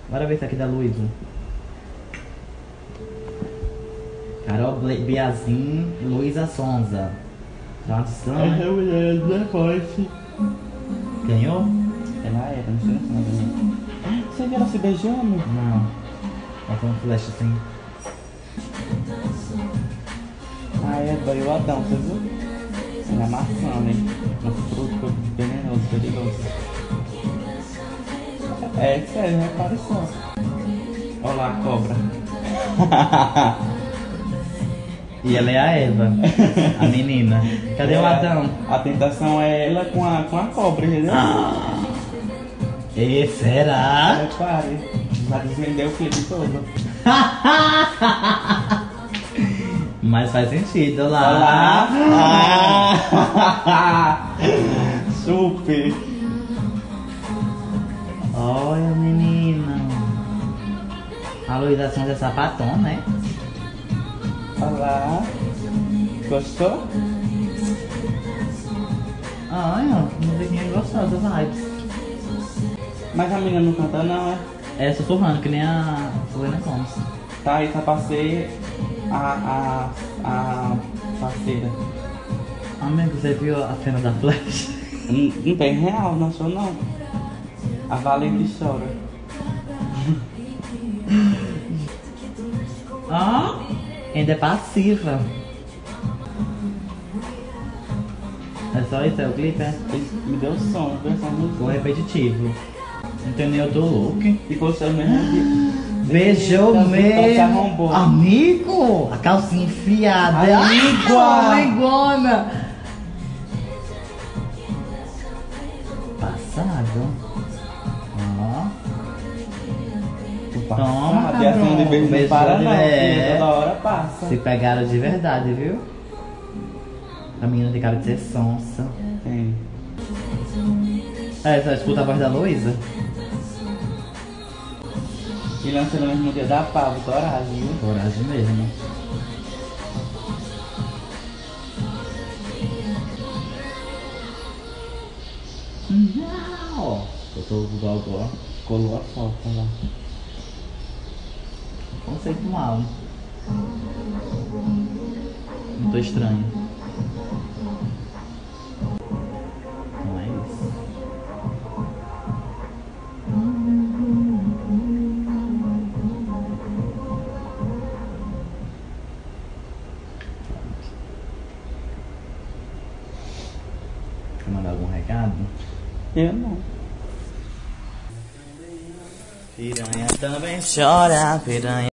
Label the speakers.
Speaker 1: Bora ver esse aqui da Luísa. Carol Biazin, Luísa Sonza. Tradução.
Speaker 2: Mulher da Voice.
Speaker 1: Ganhou?
Speaker 2: Ela era, não sei se ela ganhou. Você viu ela se beijando?
Speaker 1: Não. Ela foi um flash assim.
Speaker 2: Ah, é, do Adão, você viu? Ele amassando, hein? Um fruto venenoso, perigoso. É sério, repare só. Olha lá a cobra.
Speaker 1: E ela é a Eva, a menina. Cadê o Adão?
Speaker 2: A tentação é ela com a cobra, entendeu?
Speaker 1: E será?
Speaker 2: Repare, vai desvender o clipe todo.
Speaker 1: Mas faz sentido, olha
Speaker 2: Olha
Speaker 1: lá.
Speaker 2: lá. Super.
Speaker 1: Olha, menina. A Luísa Sonza é sapatão, né?
Speaker 2: Olha lá. Gostou?
Speaker 1: Olha, musiquinha gostosa, vibes.
Speaker 2: Mas a menina não canta não, é?
Speaker 1: É sussurrando, que nem a Selena Gomez.
Speaker 2: Tá aí, tá passei a parceira.
Speaker 1: Amigo, você viu a cena da Flash?
Speaker 2: Não tem real, não sou não. A Valente chora.
Speaker 1: Ah, ainda é passiva. É só isso, é o clipe, é?
Speaker 2: Ele me deu som, versão muito
Speaker 1: Ficou repetitivo. Não tem nem outro look.
Speaker 2: E gostou mesmo de...
Speaker 1: Beijou
Speaker 2: Se
Speaker 1: mesmo.
Speaker 2: arrombou.
Speaker 1: Amigo! A calcinha enfiada.
Speaker 2: A língua.
Speaker 1: Amigona. Passado. Ó. Toma,
Speaker 2: A diação de beijo não
Speaker 1: beijou
Speaker 2: para
Speaker 1: de
Speaker 2: não,
Speaker 1: é.
Speaker 2: filha, toda hora passa.
Speaker 1: Se pegaram de verdade, viu? A menina tem cara de ser sonsa.
Speaker 2: Tem.
Speaker 1: É, só escuta a voz da Luísa.
Speaker 2: E lança no mesmo dia da Pablo, coragem, viu?
Speaker 1: Coragem mesmo. Não! Botou o gogó.
Speaker 2: Colou a foto lá.
Speaker 1: Conceitual. Não tô estranho. Não é isso. Quer mandar algum recado?
Speaker 2: Eu não.
Speaker 1: Piranha também chora, piranha.